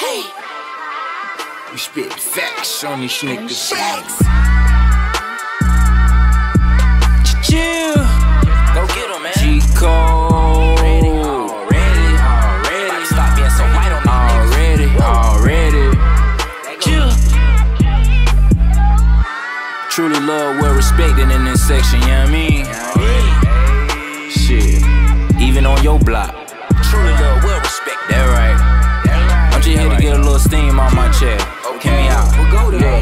Hey, we spit facts on these niggas. Facts. Chill. Go get 'em, man. G-Code. Already. Stop being so light on me. Already. Chill. Truly love, well respected in this section, you know what I mean? Shit. Even on your block. Truly love, well respected. That right. I'm just here to get a little steam on my chest. Hear me out. We'll go there.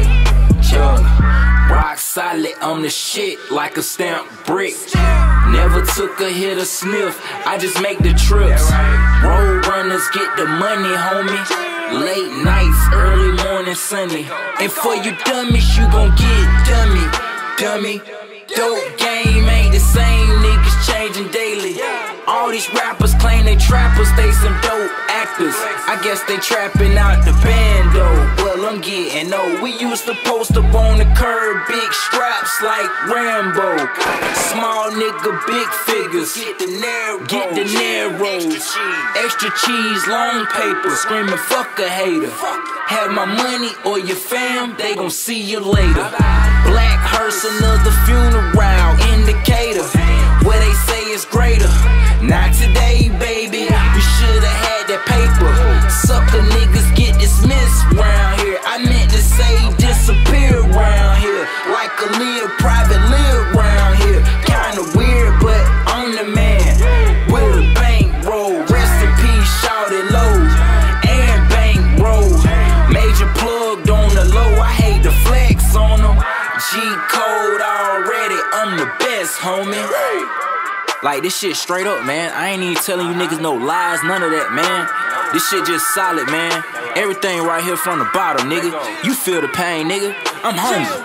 Rock solid, I'm the shit like a stamp brick. Never took a hit or sniff, I just make the trips. Road runners get the money, homie. Late nights, early morning, sunny. And for you dummies, you gon' get dummy. Dope game ain't the same, niggas changing daily. All these rappers claim they trappers, they some dope actors. I guess they trapping out the bando. Well, I'm getting old. We used to post up on the curb, big straps like Rambo. Small nigga, big figures. Get the narrows. Extra cheese, long paper. Screaming fuck a hater. Have my money or your fam, they gon' see you later. Black hearse, another funeral indicator. Where they say it's greater. Not today, baby. You shoulda had that paper. Sucker niggas get dismissed round here. I meant to say disappear round here. Like a little private live round here. Kinda weird, but I'm the man. With a bankroll. Rest in peace, shout it low. And bankroll. Major plugged on the low. I hate the flex on them. G-Code already. I'm the best, homie. Like, this shit straight up, man. I ain't even telling you niggas no lies, none of that, man. This shit just solid, man. Everything right here from the bottom, nigga. You feel the pain, nigga. I'm hungry.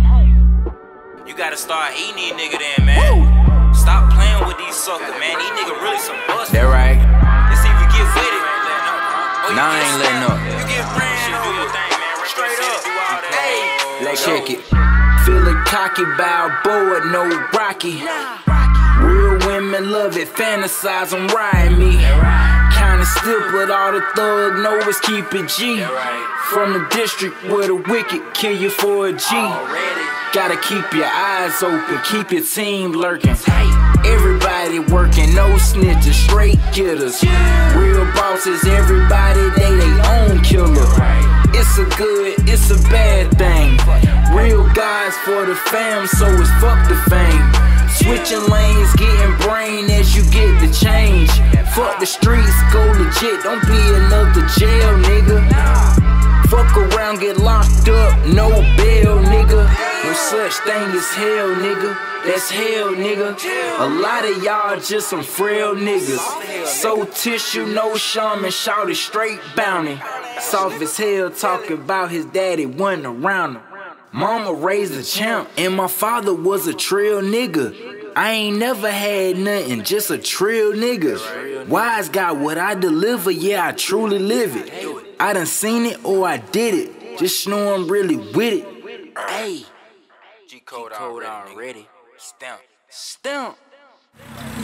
You gotta start eating these niggas then, man. Stop playing with these suckers, man. These niggas really some busters. That right. Let's see if you get with it. Nah, I ain't letting up. You get friends, shit, do your thing, man. Straight up. Hey, let's check it. Feeling cocky, Balboa, no Rocky. Real women love it, fantasize on riding me. Kinda stiff, but all the thug know is keep it G. From the district where the wicked kill you for a G. Gotta keep your eyes open, keep your team lurking. Everybody working, no snitches, straight getters. Real bosses, everybody, they own killer. It's a good, it's a bad thing. Real guys for the fam, so it's fuck the fame. Switching lanes, getting brain as you get the change. Fuck the streets, go legit, don't be another jail, nigga. Fuck around, get locked up, no bail, nigga. No such thing as hell, nigga. That's hell, nigga. A lot of y'all just some frail niggas. So tissue, no shaman, shout it straight bounty. Soft as hell, talking about his daddy wasn't around him. Mama raised a champ, and my father was a trill nigga. I ain't never had nothing, just a trill nigga. Wise got what I deliver, yeah, I truly live it. I done seen it or I did it, just know I'm really with it. Hey, G-Code already. Stamp.